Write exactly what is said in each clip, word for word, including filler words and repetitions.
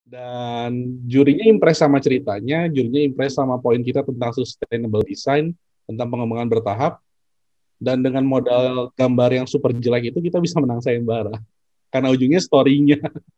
Dan jurinya impress sama ceritanya, jurinya impress sama poin kita tentang sustainable design, tentang pengembangan bertahap, dan dengan modal gambar yang super jelek itu kita bisa menang sayembara. Karena ujungnya story-nya.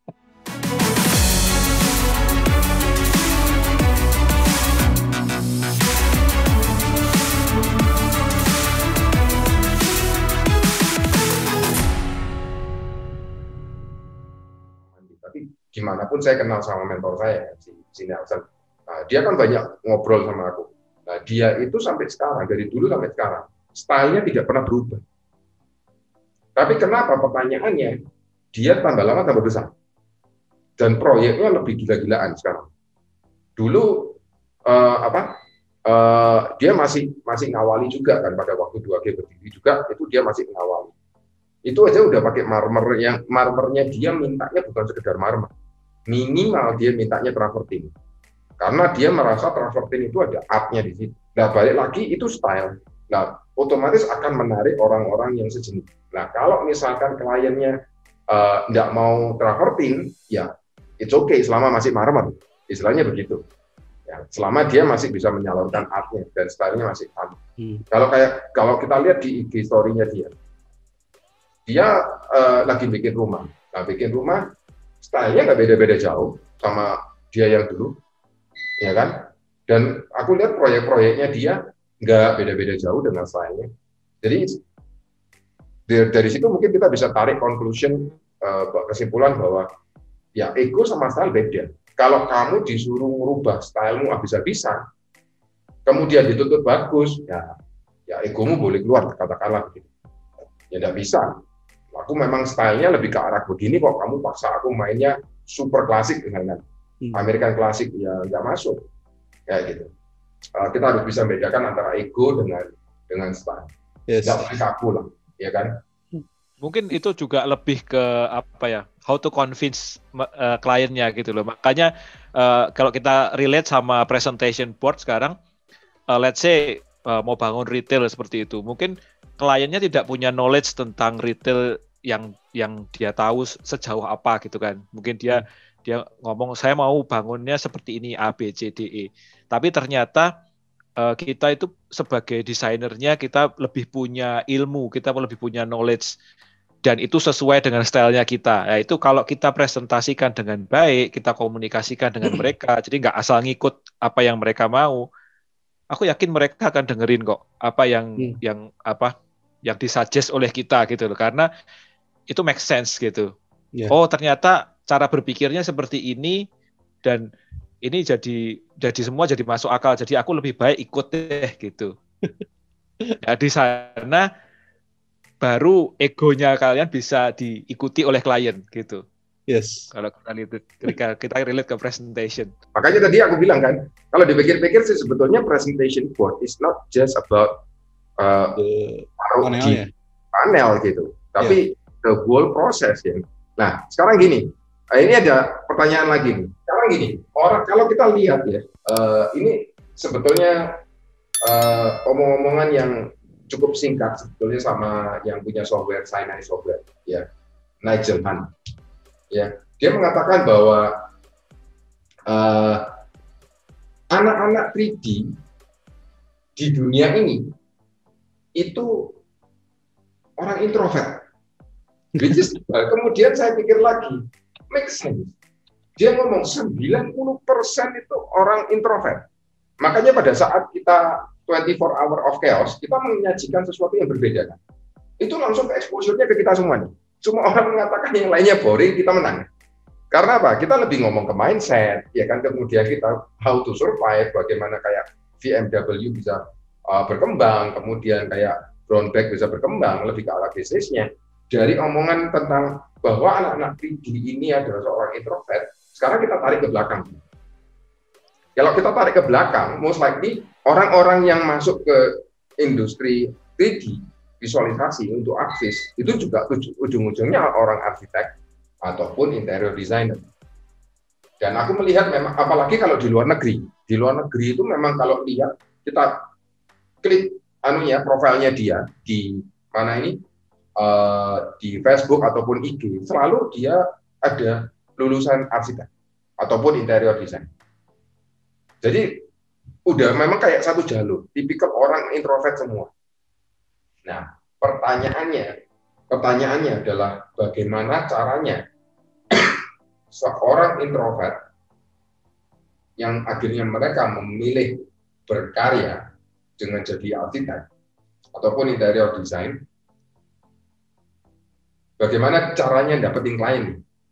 Tapi gimana pun saya kenal sama mentor saya, si, si Nelson. Nah, dia kan banyak ngobrol sama aku. Nah, dia itu sampai sekarang, dari dulu sampai sekarang, stylenya tidak pernah berubah. Tapi kenapa pertanyaannya, dia tambah lama tambah besar. Dan proyeknya lebih gila-gilaan sekarang. Dulu, uh, apa, uh, dia masih masih ngawali juga kan, pada waktu dua G berdiri juga, itu dia masih ngawali. Itu aja udah pakai marmer, yang marmernya dia mintanya bukan sekedar marmer. Minimal dia mintanya travertine. Karena dia merasa travertine itu ada art-nya di situ. Nah, balik lagi itu style. Nah, otomatis akan menarik orang-orang yang sejenis. Nah, kalau misalkan kliennya uh, nggak mau travertine, ya it's okay selama masih marmer. Istilahnya begitu. Ya, selama dia masih bisa menyalurkan art-nya dan style-nya masih sama. Hmm. Kalau kayak kalau kita lihat di I G story-nya dia, dia uh, lagi bikin rumah. Nah, bikin rumah, stylenya nggak beda-beda jauh sama dia yang dulu, ya kan? Dan aku lihat proyek-proyeknya dia nggak beda-beda jauh dengan stylenya. Jadi dari, dari situ mungkin kita bisa tarik conclusion, uh, kesimpulan bahwa ya ego sama style beda. Kalau kamu disuruh merubah stylemu habis-habisan, kemudian dituntut bagus, ya, ya egomu boleh keluar, katakanlah begitu. Ya nggak bisa. Aku memang stylenya lebih ke arah begini kok, kamu paksa aku mainnya super klasik dengan hmm. American klasik, ya nggak masuk kayak gitu. Uh, kita harus bisa membedakan antara ego dengan dengan style. Yes. Nggak boleh kaku lah, ya kan? Mungkin itu juga lebih ke apa ya, how to convince uh, kliennya gitu loh. Makanya uh, kalau kita relate sama presentation board sekarang, uh, let's say uh, mau bangun retail seperti itu, mungkin kliennya tidak punya knowledge tentang retail yang yang dia tahu sejauh apa gitu kan. Mungkin dia hmm. dia ngomong saya mau bangunnya seperti ini A B C D E. Tapi ternyata uh, kita itu sebagai desainernya kita lebih punya ilmu, kita lebih punya knowledge dan itu sesuai dengan stylenya kita. Ya, itu kalau kita presentasikan dengan baik, kita komunikasikan dengan mereka, jadi nggak asal ngikut apa yang mereka mau. Aku yakin mereka akan dengerin kok apa yang hmm. yang apa yang disuggest oleh kita gitu loh, karena itu make sense gitu. Yeah. Oh ternyata cara berpikirnya seperti ini dan ini jadi jadi semua jadi masuk akal. Jadi aku lebih baik ikut deh gitu. Ya, di sana baru egonya kalian bisa diikuti oleh klien gitu. Yes. Kalau kita lihat ketika kita relate ke presentation. Makanya tadi aku bilang kan, kalau dipikir-pikir sih sebetulnya presentation board is not just about uh, taruh di panel gitu, tapi yeah. the whole process ya. Nah sekarang gini, ini ada pertanyaan lagi nih. Sekarang gini, orang kalau kita lihat ya, uh, ini sebetulnya uh, omong-omongan yang cukup singkat sebetulnya sama yang punya software Sinai Software ya, Nigel Han ya, dia mengatakan bahwa uh, anak-anak tiga D di dunia ini itu orang introvert. Which is, kemudian saya pikir lagi, make sense. Dia ngomong sembilan puluh persen itu orang introvert. Makanya pada saat kita twenty-four hour of chaos, kita menyajikan sesuatu yang berbeda kan. Itu langsung ke exposure-nya ke kita semua nih. Semua orang mengatakan yang lainnya boring, kita menang. Karena apa? Kita lebih ngomong ke mindset, ya kan, kemudian kita how to survive, bagaimana kayak V M W bisa uh, berkembang, kemudian kayak Brownback bisa berkembang, lebih ke arah bisnisnya. Dari omongan tentang bahwa anak-anak tiga D ini adalah seorang introvert, sekarang kita tarik ke belakang. Kalau kita tarik ke belakang, most likely orang-orang yang masuk ke industri tiga D, visualisasi untuk artis, itu juga ujung-ujungnya orang arsitek ataupun interior designer. Dan aku melihat memang, apalagi kalau di luar negeri, di luar negeri itu memang kalau lihat, kita klik anunya, profilnya dia, di mana ini, uh, di Facebook ataupun I G, selalu dia ada lulusan arsitek. ataupun interior design. Jadi udah memang kayak satu jalur, tipikal orang introvert semua. Nah, pertanyaannya, pertanyaannya adalah bagaimana caranya seorang introvert yang akhirnya mereka memilih berkarya dengan jadi arsitek ataupun interior design, bagaimana caranya dapetin klien?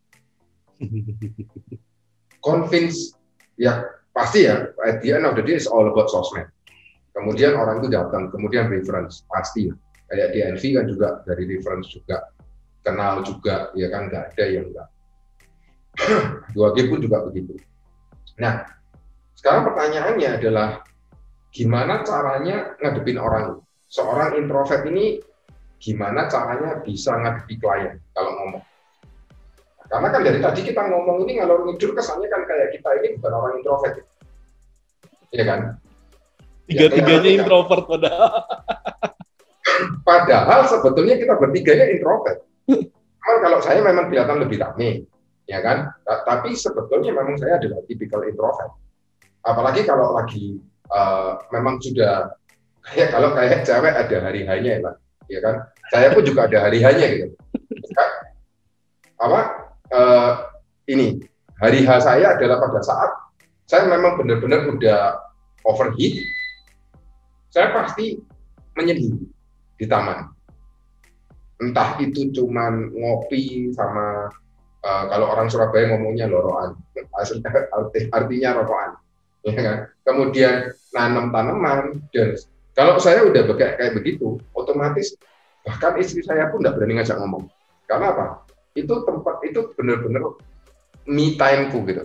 Convince, ya pasti ya, at the end of the day is all about sosmed. Kemudian orang itu datang, kemudian reference, pasti. Kayak di N V kan juga dari reference juga, kenal juga, ya kan, nggak ada yang nggak. dua G pun juga begitu. Nah, sekarang pertanyaannya adalah, gimana caranya ngadepin orang? Seorang introvert ini, gimana caranya bisa ngadepi klien kalau ngomong? Karena kan dari tadi kita ngomong ini ngalor ngidul, kesannya kan kayak kita ini bukan orang introvert. Iya kan? Tiga-tiganya ya, introvert padahal. Padahal sebetulnya kita bertiganya introvert. Cuman kalau saya memang kelihatan lebih rame, ya kan? Tapi sebetulnya memang saya adalah tipikal introvert. Apalagi kalau lagi uh, memang sudah kayak kalau kayak cewek ada hari hanya ya, ya kan? Saya pun juga ada hari hanya gitu. Apa? Uh, ini hari H saya adalah pada saat saya memang benar-benar udah overheat, saya pasti menyendiri di taman. Entah itu cuman ngopi sama uh, kalau orang Surabaya ngomongnya loroan, artinya rokokan, ya kan? Kemudian nanam tanaman, dan kalau saya udah kayak kayak begitu, otomatis bahkan istri saya pun nggak berani ngajak ngomong. Karena apa? Itu tempat itu benar-benar me time-ku gitu.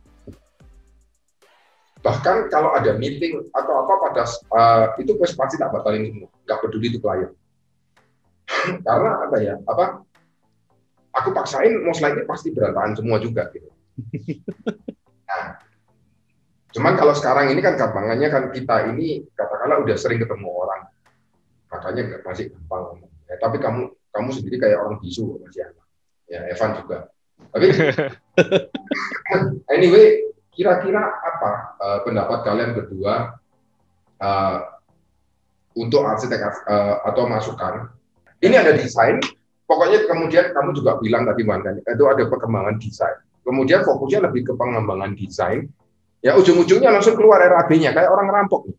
Bahkan kalau ada meeting atau apa pada uh, itu pasti tak batalin semua, nggak peduli itu klien. Karena apa ya? Apa? Aku paksain, most likely pasti berantakan semua juga gitu. Nah, cuman kalau sekarang ini kan gampangannya kan kita ini katakanlah udah sering ketemu orang, makanya masih gampang ngomong. Ya, tapi kamu kamu sendiri kayak orang bisu masih enak. Ya, Evan juga. Tapi anyway, kira-kira apa uh, pendapat kalian berdua uh, untuk arsitek uh, atau masukan? Ini ada desain, pokoknya kemudian kamu juga bilang tadi Man, kan, itu ada perkembangan desain. Kemudian fokusnya lebih ke pengembangan desain. Ya ujung-ujungnya langsung keluar R A B-nya kayak orang ngerampok.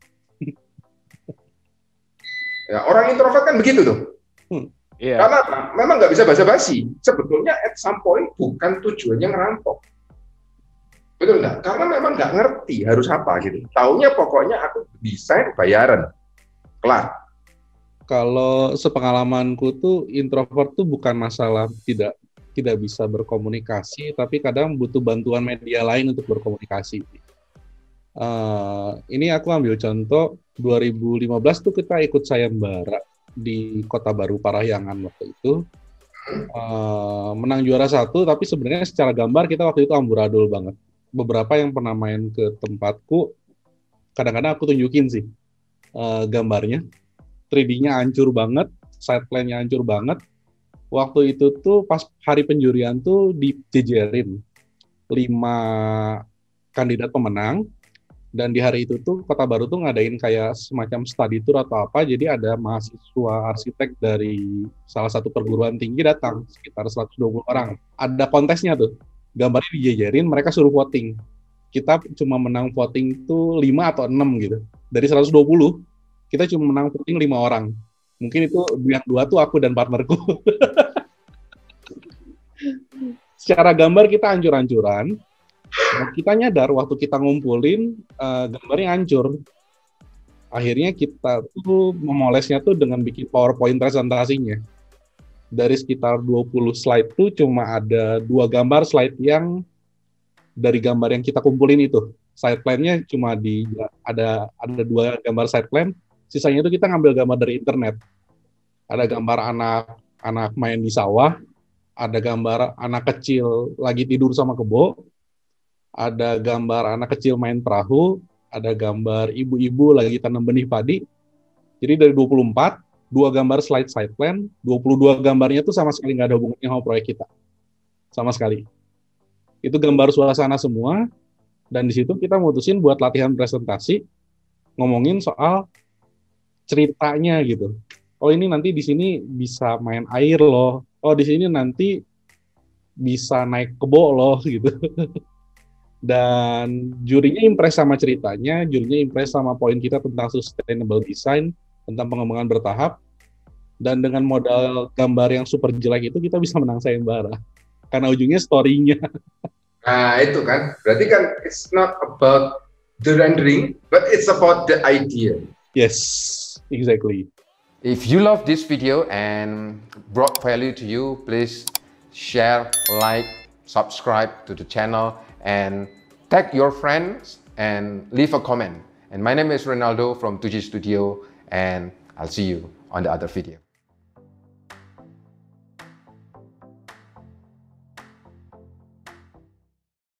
Ya, orang introvert kan begitu tuh. Hmm. Yeah. Karena memang nggak bisa basa-basi. Sebetulnya at some point bukan tujuannya ngerampok. Betul nggak? Karena memang nggak ngerti harus apa gitu. Taunya pokoknya aku desain bayaran. Kelar. Kalau sepengalamanku tuh introvert tuh bukan masalah tidak tidak bisa berkomunikasi, tapi kadang butuh bantuan media lain untuk berkomunikasi. Uh, ini aku ambil contoh dua ribu lima belas tuh kita ikut sayembara di Kota Baru Parahyangan waktu itu, uh, menang juara satu, tapi sebenarnya secara gambar kita waktu itu amburadul banget. Beberapa yang pernah main ke tempatku, kadang-kadang aku tunjukin sih uh, gambarnya, tiga D-nya hancur banget, side plan-nya hancur banget. Waktu itu tuh pas hari penjurian tuh dijejerin lima kandidat pemenang. Dan di hari itu tuh Kota Baru tuh ngadain kayak semacam study tour atau apa, jadi ada mahasiswa arsitek dari salah satu perguruan tinggi datang, sekitar seratus dua puluh orang. Ada kontesnya tuh, gambarnya dijejerin, mereka suruh voting. Kita cuma menang voting tuh lima atau enam gitu. Dari seratus dua puluh, kita cuma menang voting lima orang. Mungkin itu yang dua tuh aku dan partnerku. Secara gambar kita hancur-hancuran. Nah, kita nyadar waktu kita ngumpulin uh, gambarnya hancur. Akhirnya kita tuh memolesnya tuh dengan bikin PowerPoint presentasinya. Dari sekitar dua puluh slide tuh cuma ada dua gambar slide yang dari gambar yang kita kumpulin itu. Side plan-nya cuma di ada ada dua gambar side plan, sisanya itu kita ngambil gambar dari internet. Ada gambar anak anak main di sawah, ada gambar anak kecil lagi tidur sama kebo. Ada gambar anak kecil main perahu, ada gambar ibu-ibu lagi tanam benih padi. Jadi dari dua puluh empat, dua gambar slide side plan, dua puluh dua gambarnya tuh sama sekali nggak ada hubungannya sama proyek kita. Sama sekali. Itu gambar suasana semua, dan di situ kita mutusin buat latihan presentasi, ngomongin soal ceritanya gitu. Oh ini nanti di sini bisa main air loh. Oh di sini nanti bisa naik kebo loh gitu. Dan jurinya impress sama ceritanya, jurinya impress sama poin kita tentang sustainable design, tentang pengembangan bertahap, dan dengan modal gambar yang super jelek itu kita bisa menang sayembara. Karena ujungnya story-nya. Nah itu kan, berarti kan it's not about the rendering, but it's about the idea. Yes, exactly. If you love this video and brought value to you, please share, like, subscribe to the channel, and tag your friends and leave a comment. And my name is Ronaldo from two G Studio, and I'll see you on the other video.